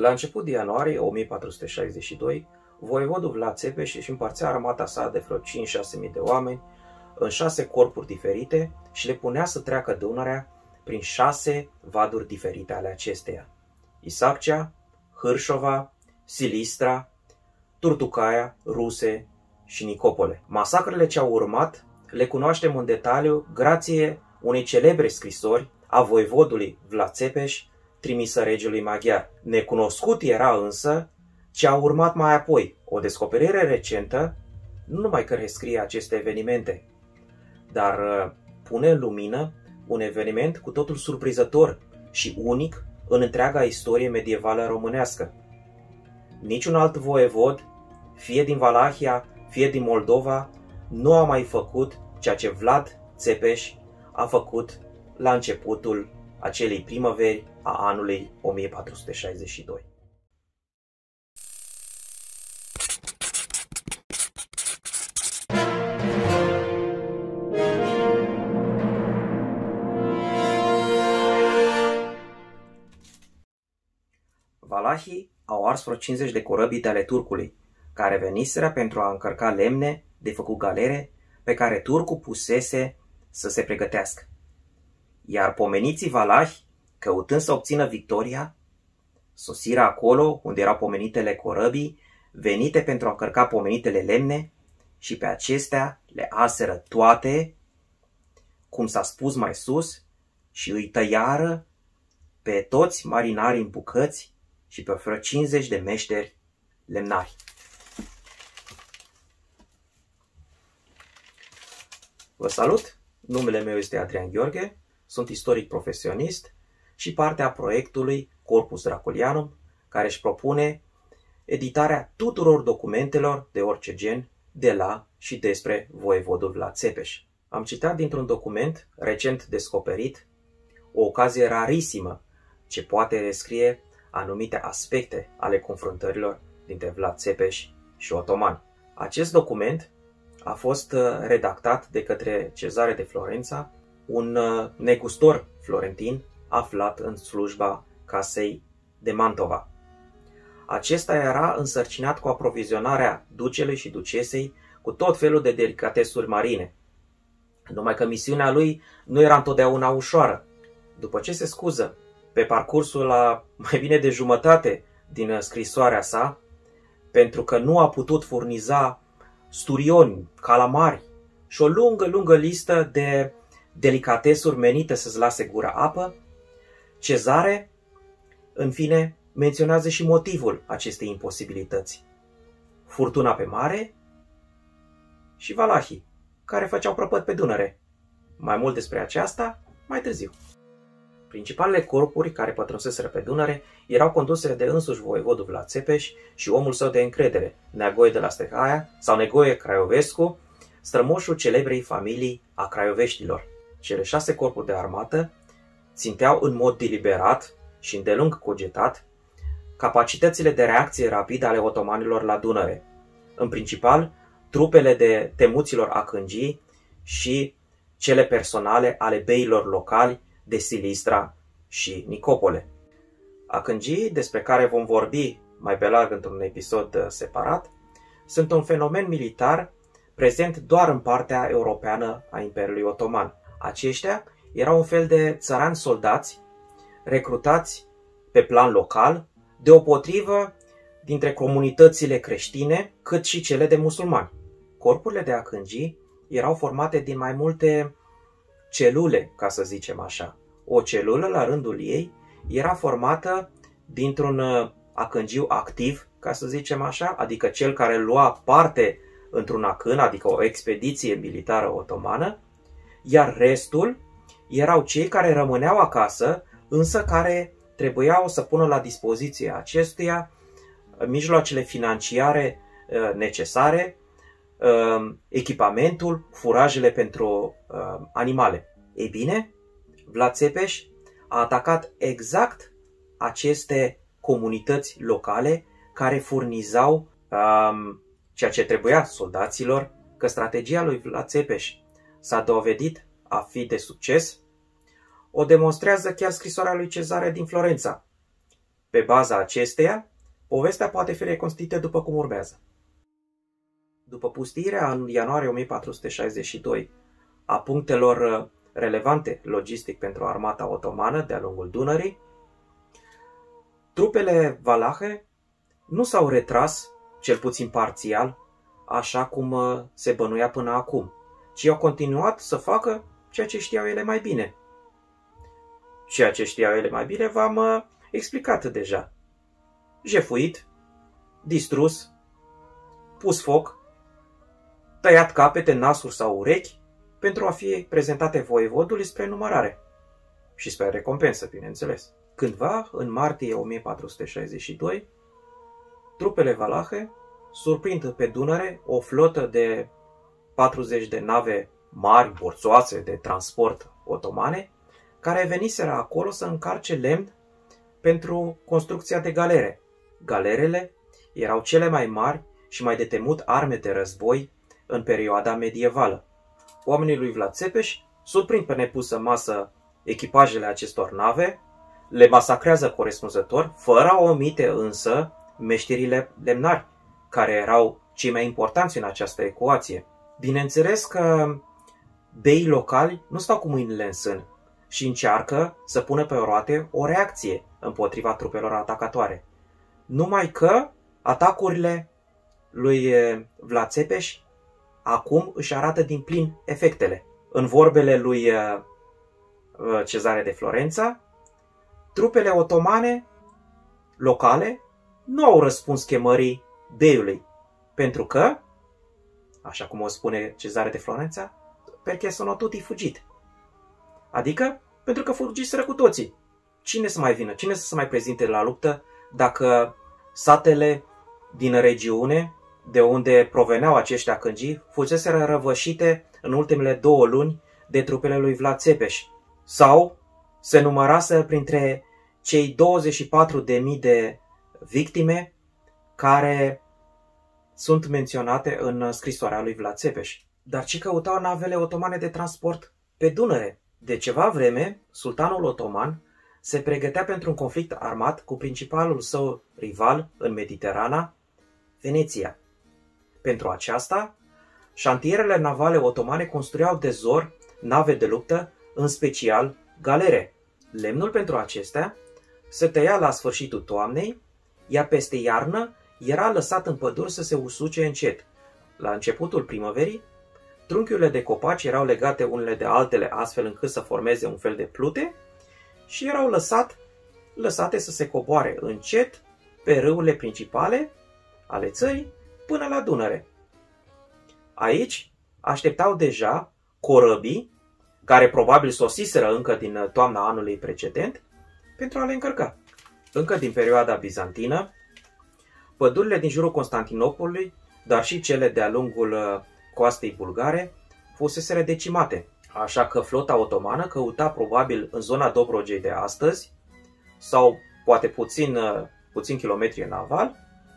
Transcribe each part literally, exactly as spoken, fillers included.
La început de ianuarie o mie patru sute șaizeci și doi, voievodul Vlad Țepeș își împărțea armata sa de vreo cinci-șase mii de oameni în șase corpuri diferite și le punea să treacă Dunărea prin șase vaduri diferite ale acesteia: Isaccea, Hârșova, Silistra, Turtucaia, Ruse și Nicopole. Masacrele ce au urmat le cunoaștem în detaliu grație unei celebre scrisori a voievodului Vlad Țepeș trimisă regelui maghiar. Necunoscut era însă ce a urmat mai apoi, o descoperire recentă, nu numai că rescrie aceste evenimente, dar pune în lumină un eveniment cu totul surprinzător și unic în întreaga istorie medievală românească. Niciun alt voievod, fie din Valahia, fie din Moldova, nu a mai făcut ceea ce Vlad Țepeș a făcut la începutul acelei primăveri a anului o mie patru sute șaizeci și doi. Valahii au ars vreo cincizeci de corăbii de ale turcului, care veniseră pentru a încărca lemne de făcut galere pe care turcul pusese să se pregătească. Iar pomeniții valahi, căutând să obțină victoria, sosiră acolo unde erau pomenitele corăbii, venite pentru a încărca pomenitele lemne, și pe acestea le arseră toate, cum s-a spus mai sus, și îi tăiară pe toți marinarii în bucăți și pe vreo cincizeci de meșteri lemnari. Vă salut! Numele meu este Adrian Gheorghe, sunt istoric profesionist și parte a proiectului Corpus Draculianum, care își propune editarea tuturor documentelor de orice gen de la și despre voievodul Vlad Țepeș. Am citat dintr-un document recent descoperit, o ocazie rarisimă ce poate descrie anumite aspecte ale confruntărilor dintre Vlad Țepeș și otomani. Acest document a fost redactat de către Cezare de Florența, un negustor florentin aflat în slujba casei de Mantova. Acesta era însărcinat cu aprovizionarea ducelui și ducesei cu tot felul de delicatesuri marine. Numai că misiunea lui nu era întotdeauna ușoară. După ce se scuză pe parcursul la mai bine de jumătate din scrisoarea sa, pentru că nu a putut furniza sturioni, calamari și o lungă, lungă listă de delicatesuri menite să-ți lase gura apă, Cezare, în fine, menționează și motivul acestei imposibilități: furtuna pe mare și valahii, care făceau prăpăd pe Dunăre. Mai mult despre aceasta mai târziu. Principalele corpuri care pătrunseseră pe Dunăre erau conduse de însuși voievodul Vlad Țepeș și omul său de încredere, Neagoe de la Stehaia sau Negoe Craiovescu, strămoșul celebrei familii a craioveștilor. Cele șase corpuri de armată ținteau în mod deliberat și îndelung cugetat capacitățile de reacție rapidă ale otomanilor la Dunăre, în principal trupele de temuților acângii și cele personale ale beilor locali de Silistra și Nicopole. Acângii, despre care vom vorbi mai pe larg într-un episod separat, sunt un fenomen militar prezent doar în partea europeană a Imperiului Otoman. Aceștia erau un fel de țărani soldați recrutați pe plan local, deopotrivă dintre comunitățile creștine cât și cele de musulmani. Corpurile de acângii erau formate din mai multe celule, ca să zicem așa. O celulă, la rândul ei, era formată dintr-un acângiu activ, ca să zicem așa, adică cel care lua parte într-un acân, adică o expediție militară otomană, iar restul erau cei care rămâneau acasă, însă care trebuiau să pună la dispoziție acestuia mijloacele financiare necesare, echipamentul, furajele pentru animale. Ei bine, Vlad Țepeș a atacat exact aceste comunități locale care furnizau um, ceea ce trebuia soldaților, că strategia lui Vlad Țepeș s-a dovedit a fi de succes. O demonstrează chiar scrisoarea lui Cezare din Florența. Pe baza acesteia, povestea poate fi reconstituită după cum urmează. După pustirea în ianuarie o mie patru sute șaizeci și doi a punctelor relevante logistic pentru armata otomană de-a lungul Dunării, trupele valahe nu s-au retras, cel puțin parțial, așa cum se bănuia până acum, ci au continuat să facă ceea ce știau ele mai bine. Ceea ce știau ele mai bine v-am explicat deja. Jefuit, distrus, pus foc, tăiat capete, nasuri sau urechi pentru a fi prezentate voievodului spre numărare și spre recompensă, bineînțeles. Cândva, în martie o mie patru sute șaizeci și doi, trupele valahe surprind pe Dunăre o flotă de patruzeci de nave mari, borțoase de transport otomane, care veniseră acolo să încarce lemn pentru construcția de galere. Galerele erau cele mai mari și mai de temut arme de război în perioada medievală. Oamenii lui Vlad Țepeș surprind pe nepusă masă echipajele acestor nave, le masacrează corespunzător, fără a omite însă meșterile lemnari, care erau cei mai importanți în această ecuație. Bineînțeles că beii locali nu stau cu mâinile în sân și încearcă să pună pe roate o reacție împotriva trupelor atacatoare. Numai că atacurile lui Vlad Țepeș acum își arată din plin efectele. În vorbele lui Cezare de Florența, trupele otomane locale nu au răspuns chemării beiului, pentru că, așa cum o spune Cezare de Florența, perché sono tutti fugit. Adică, pentru că fugiseră cu toții. Cine să mai vină? Cine să se mai prezinte la luptă dacă satele din regiune de unde proveneau aceștia cângii fuseseră răvășite în ultimele două luni de trupele lui Vlad Țepeș? Sau se numărase printre cei douăzeci și patru de mii de victime care sunt menționate în scrisoarea lui Vlad Țepeș. Dar ce căutau navele otomane de transport pe Dunăre? De ceva vreme, sultanul otoman se pregătea pentru un conflict armat cu principalul său rival în Mediterana, Veneția. Pentru aceasta, șantierele navale otomane construiau de zor nave de luptă, în special galere. Lemnul pentru acestea se tăia la sfârșitul toamnei, iar peste iarnă era lăsat în păduri să se usuce încet. La începutul primăverii, trunchiurile de copaci erau legate unele de altele astfel încât să formeze un fel de plute și erau lăsat, lăsate să se coboare încet pe râurile principale ale țării până la Dunăre. Aici așteptau deja corăbii, care probabil sosiseră încă din toamna anului precedent, pentru a le încărca. Încă din perioada bizantină, pădurile din jurul Constantinopolului, dar și cele de-a lungul coastei bulgare, fuseseră decimate, așa că flota otomană căuta probabil în zona Dobrogei de astăzi, sau poate puțin, puțin kilometri în aval,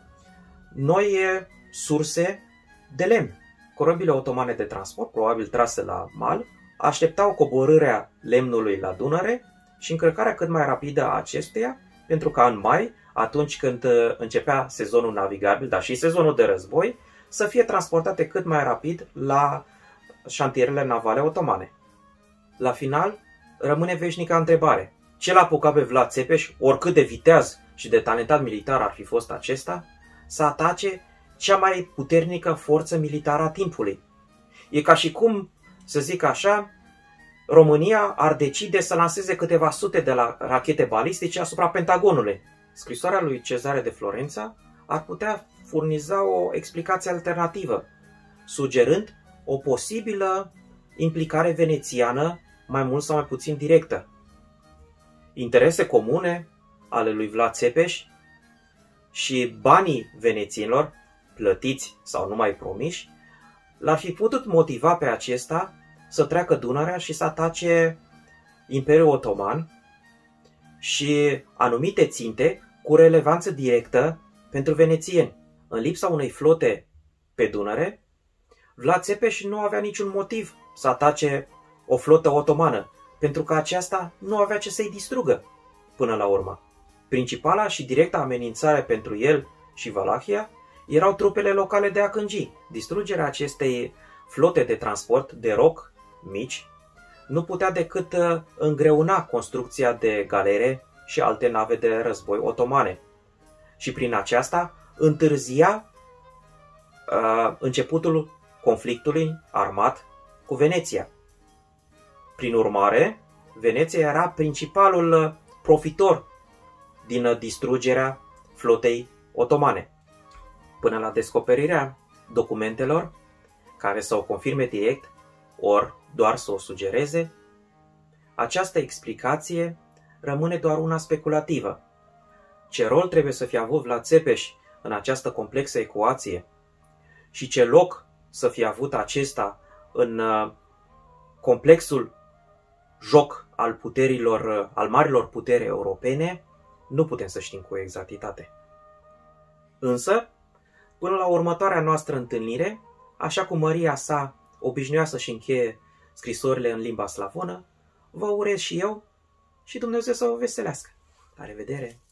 noi surse de lemn. Corăbile otomane de transport, probabil trase la mal, așteptau coborârea lemnului la Dunăre și încărcarea cât mai rapidă a acesteia, pentru ca în mai, atunci când începea sezonul navigabil, dar și sezonul de război, să fie transportate cât mai rapid la șantierele navale otomane. La final, rămâne veșnica întrebare. Ce l-a apucat pe Vlad Țepeș, oricât de viteaz și de talentat militar ar fi fost acesta, să atace cea mai puternică forță militară a timpului? E ca și cum, să zic așa, România ar decide să lanseze câteva sute de la rachete balistice asupra Pentagonului. Scrisoarea lui Cezare de Florența ar putea furniza o explicație alternativă, sugerând o posibilă implicare venețiană mai mult sau mai puțin directă. Interese comune ale lui Vlad Țepeș și banii venețienilor, plătiți sau numai promiși, l-ar fi putut motiva pe acesta să treacă Dunărea și să atace Imperiul Otoman și anumite ținte cu relevanță directă pentru venețieni. În lipsa unei flote pe Dunăre, Vlad Țepeș nu avea niciun motiv să atace o flotă otomană, pentru că aceasta nu avea ce să-i distrugă până la urmă. Principala și directa amenințare pentru el și Valahia erau trupele locale de Akânji. Distrugerea acestei flote de transport de roc mici nu putea decât îngreuna construcția de galere și alte nave de război otomane și prin aceasta întârzia uh, începutul conflictului armat cu Veneția. Prin urmare, Veneția era principalul profitor din distrugerea flotei otomane, până la descoperirea documentelor care să o confirme direct, ori doar să o sugereze. Această explicație rămâne doar una speculativă. Ce rol trebuie să fie avut Vlad Țepeș în această complexă ecuație și ce loc să fie avut acesta în complexul joc al puterilor, al marilor puteri europene, nu putem să știm cu exactitate. Însă, până la următoarea noastră întâlnire, așa cum Maria sa obișnuia să-și încheie scrisorile în limba slavonă, vă urez și eu și Dumnezeu să vă veselească. La revedere!